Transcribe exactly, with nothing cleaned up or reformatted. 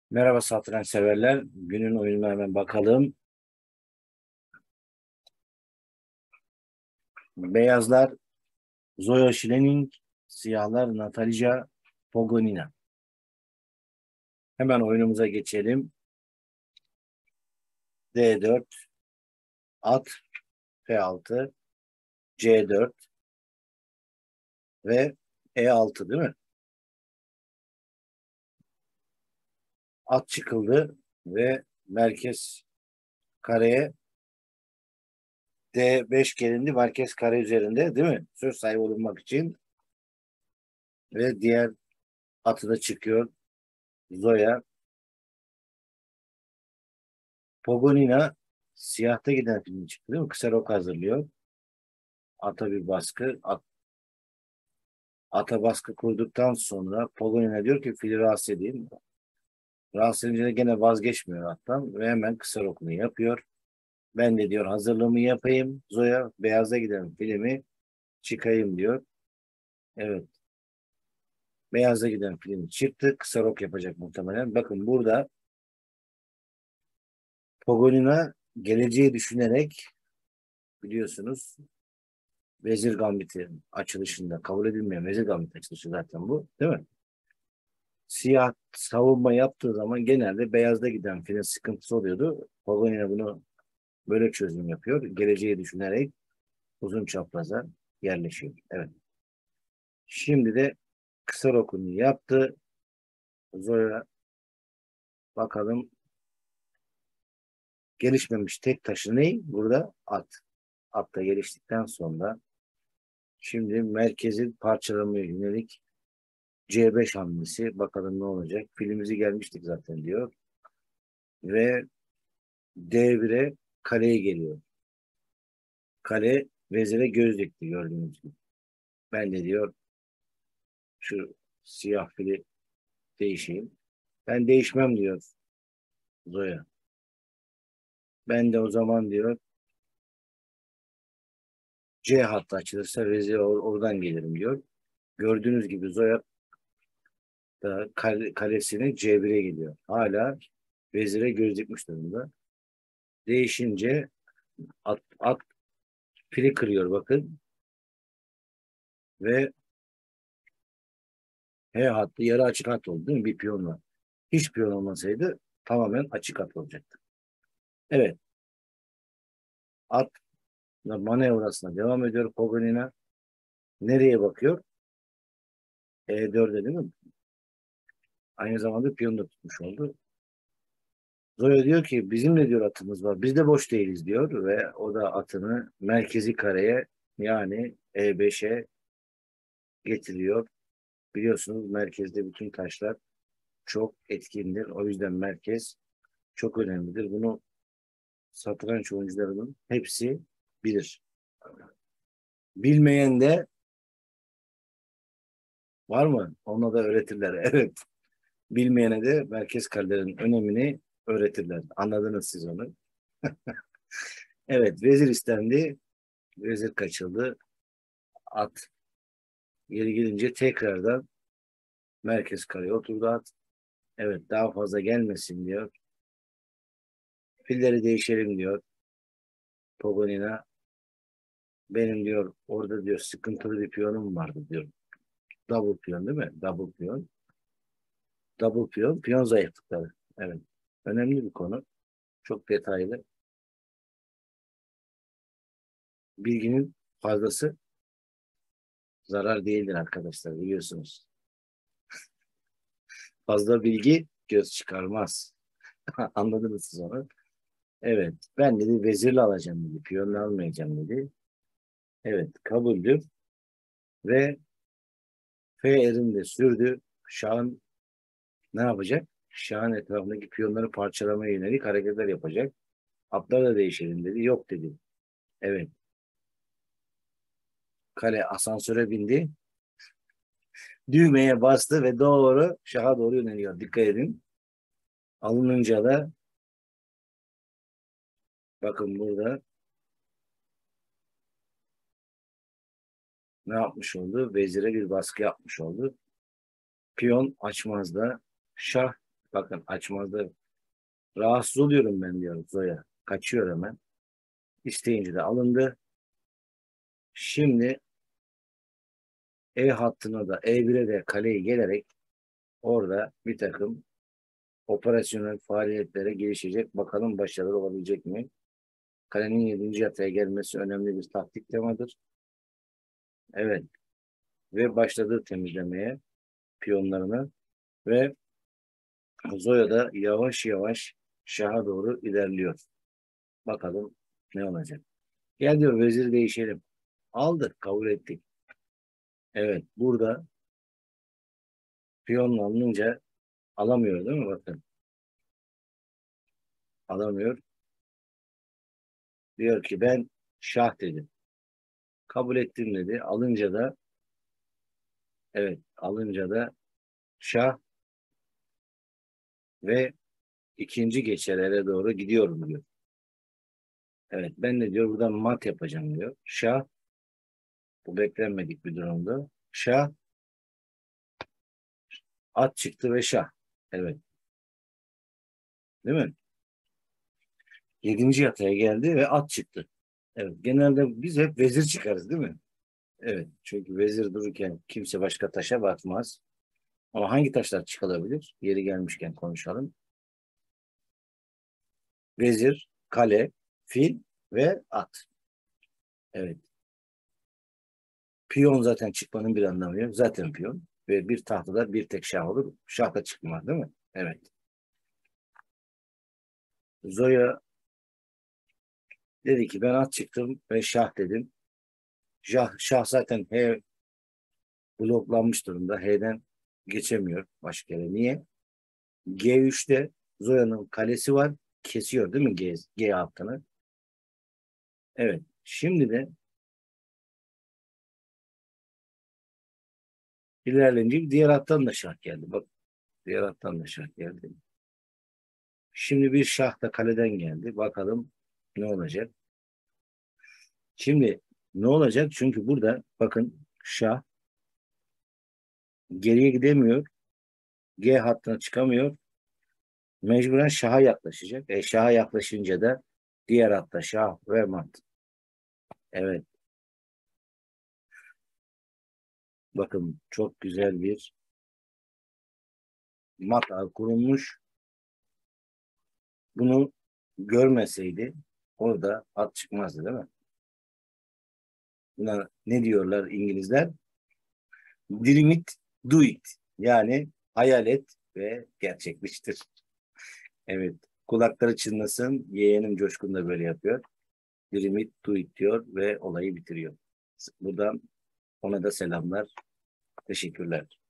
Merhaba satranç severler. Günün oyununa hemen bakalım. Beyazlar Zoya Schlenning, siyahlar Natalija Pogonina. Hemen oyunumuza geçelim. D dört, at F altı, C dört ve E altı değil mi? At çıkıldı ve merkez kareye D beş gelindi. Merkez kare üzerinde değil mi? Söz sahibi olunmak için ve diğer atı da çıkıyor. Zoya. Pogonina siyahta giden film çıktı değil mi? Kısa rok hazırlıyor. Ata bir baskı. At, ata baskı kurduktan sonra Pogonina diyor ki fili rahatsız edeyim. Rahatsız edince de gene vazgeçmiyor attan ve hemen kısa rokunu yapıyor. Ben de diyor hazırlığımı yapayım. Zoya beyaza giden filmi çıkayım diyor. Evet. Beyaza giden film çıktı. Kısa rok yapacak muhtemelen. Bakın burada Pogonina geleceği düşünerek biliyorsunuz Vezir Gambit'i açılışında kabul edilmeyen Vezir Gambit açılışı zaten bu. Değil mi? Siyah savunma yaptığı zaman genelde beyazda giden filin sıkıntısı oluyordu. Pogoni bunu böyle çözüm yapıyor. Geleceği düşünerek uzun çapraza yerleşiyor. Evet. Şimdi de kısa rokunu yaptı. Zoya bakalım gelişmemiş tek taşı ne? Burada at. At da geliştikten sonra şimdi merkezi parçalamaya yönelik C beş hamlesi. Bakalım ne olacak. Filimizi gelmiştik zaten diyor. Ve D bire kaleye geliyor. Kale vezire göz dikti gördüğünüz gibi. Ben de diyor şu siyah fili değişeyim. Ben değişmem diyor Zoya. Ben de o zaman diyor C hattı açılırsa vezir or oradan gelirim diyor. Gördüğünüz gibi Zoya da kale kalesini C bire gidiyor. Hala vezire göz dikmiş durumda. Değişince at, at fili kırıyor bakın. Ve H hattı yarı açık hat oldu değil mi? Bir piyonla. Hiç piyon olmasaydı tamamen açık hat olacaktı. Evet. At manevrasına devam ediyor Pogonina. Nereye bakıyor? E dörde değil mi? Aynı zamanda piyonu da tutmuş oldu. Zoya diyor ki bizim de diyor atımız var. Biz de boş değiliz diyor ve o da atını merkezi kareye yani E beşe getiriyor. Biliyorsunuz merkezde bütün taşlar çok etkindir. O yüzden merkez çok önemlidir. Bunu satranç oyuncularının hepsi bilir. Bilmeyen de var mı? Ona da öğretirler. Evet. Bilmeyene de merkez karelerin önemini öğretirler. Anladınız siz onu. Evet, vezir istendi. Vezir kaçıldı. At geri gelince tekrardan merkez kareye oturdu at. Evet, daha fazla gelmesin diyor. Filleri değişelim diyor. Pogonina. Benim diyor orada diyor sıkıntılı bir piyonum vardı diyor. Double piyon değil mi? Double piyon. Double piyon. Piyon zayıflıkları. Evet. Önemli bir konu. Çok detaylı. Bilginin fazlası zarar değildir arkadaşlar biliyorsunuz. Fazla bilgi göz çıkarmaz. Anladınız siz onu. Evet. Ben dedi vezirle alacağım dedi. Piyonla almayacağım dedi. Evet. Kabuldür. Ve F elinde sürdü. Şahın ne yapacak? Şahın etrafındaki piyonları parçalamaya yönelik hareketler yapacak. Atlar da değişelim dedi. Yok dedi. Evet. Kale asansöre bindi. Düğmeye bastı ve doğru şaha doğru yöneliyor. Dikkat edin. Alınınca da bakın burada ne yapmış oldu? Vezire bir baskı yapmış oldu. Piyon açmazda şah Bakın açmazda rahatsız oluyorum ben diyor Zoya. Kaçıyor hemen. İsteyince de alındı. Şimdi E hattına da E bire de kaleyi gelerek orada bir takım operasyonel faaliyetlere girişecek. Bakalım başarılı olabilecek mi? Kalenin yedinci yataya gelmesi önemli bir taktik temadır. Evet. Ve başladı temizlemeye piyonlarını ve Zoya da yavaş yavaş şaha doğru ilerliyor. Bakalım ne olacak. Gel diyor vezir değişelim. Aldık, kabul ettik. Evet, burada piyonla alınınca alamıyor değil mi? Bakın. Alamıyor. Diyor ki ben şah dedim. Kabul ettim dedi. Alınca da evet, alınca da şah ve ikinci geçerlere doğru gidiyorum diyor. Evet, ben de diyor buradan mat yapacağım diyor. Şah, bu beklenmedik bir durumda. Şah, at çıktı ve şah. Evet, değil mi? Yedinci yataya geldi ve at çıktı. Evet, genelde biz hep vezir çıkarız değil mi? Evet, çünkü vezir dururken kimse başka taşa bakmaz. Ama hangi taşlar çıkabilir? Yeri gelmişken konuşalım. Vezir, kale, fil ve at. Evet. Piyon zaten çıkmanın bir anlamı yok. Zaten piyon. Ve bir tahtada bir tek şah olur. Şah da çıkmaz değil mi? Evet. Zoya dedi ki ben at çıktım ve şah dedim. Şah, şah zaten H bloklanmış durumda. H'den geçemiyor başka yere. Niye? G üçte Zoya'nın kalesi var. Kesiyor değil mi G, G hattını? Evet. Şimdi de ilerleyince diğer hattan da şah geldi. Bak diğer hattan da şah geldi. Şimdi bir şah da kaleden geldi. Bakalım ne olacak? Şimdi ne olacak? Çünkü burada bakın şah geriye gidemiyor. G hattına çıkamıyor. Mecburen şaha yaklaşacak. E şaha yaklaşınca da diğer hatta şah ve mat. Evet. Bakın çok güzel bir mat ağı kurulmuş. Bunu görmeseydi orada at çıkmazdı değil mi? Buna ne diyorlar İngilizler? Dream it, do it. Yani hayal et ve gerçekleştir. Evet. Kulakları çınlasın. Yeğenim Coşkun da böyle yapıyor. Dream it, do it diyor ve olayı bitiriyor. Buradan ona da selamlar. Teşekkürler.